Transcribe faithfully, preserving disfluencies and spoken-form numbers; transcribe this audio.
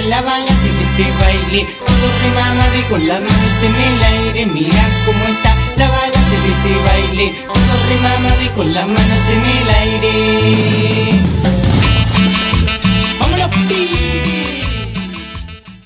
la balanza de este baile. Todo remamado y con las manos en el aire. Mira cómo está la balanza de este baile. Todo remamado y con las manos en el aire. ¡Vámonos, pi!